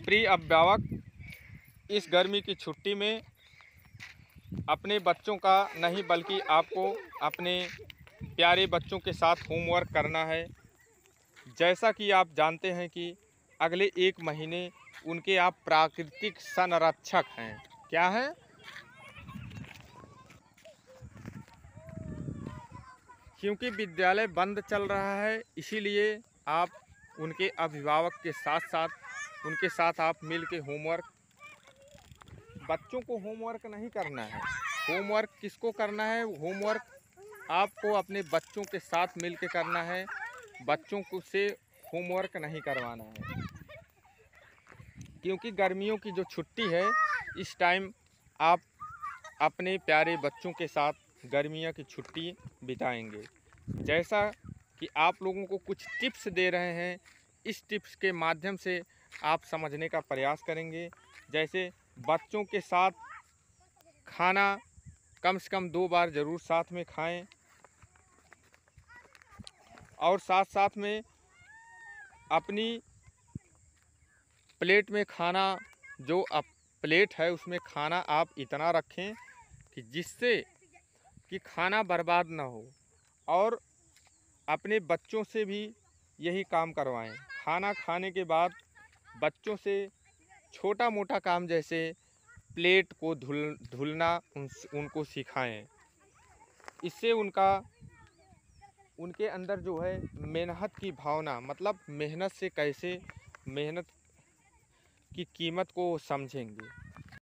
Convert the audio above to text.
प्रिय अभिभावक, इस गर्मी की छुट्टी में अपने बच्चों का नहीं बल्कि आपको अपने प्यारे बच्चों के साथ होमवर्क करना है। जैसा कि आप जानते हैं कि अगले 1 महीने उनके आप प्राकृतिक संरक्षक हैं। क्या हैं? क्योंकि विद्यालय बंद चल रहा है, इसीलिए आप उनके अभिभावक के साथ साथ उनके साथ आप मिल के होमवर्क, बच्चों को होमवर्क नहीं करना है। होमवर्क किसको करना है? होमवर्क आपको अपने बच्चों के साथ मिल के करना है। बच्चों को से होमवर्क नहीं करवाना है, क्योंकि गर्मियों की जो छुट्टी है, इस टाइम आप अपने प्यारे बच्चों के साथ गर्मियों की छुट्टी बिताएंगे। जैसा कि आप लोगों को कुछ टिप्स दे रहे हैं, इस टिप्स के माध्यम से आप समझने का प्रयास करेंगे। जैसे बच्चों के साथ खाना कम से कम 2 बार ज़रूर साथ में खाएं, और साथ साथ में अपनी प्लेट में खाना, जो प्लेट है उसमें खाना आप इतना रखें कि जिससे कि खाना बर्बाद ना हो। और अपने बच्चों से भी यही काम करवाएं। खाना खाने के बाद बच्चों से छोटा मोटा काम जैसे प्लेट को धुलना उनको सिखाएं। इससे उनके अंदर जो है मेहनत की भावना, मतलब मेहनत से कैसे मेहनत की कीमत को समझेंगे।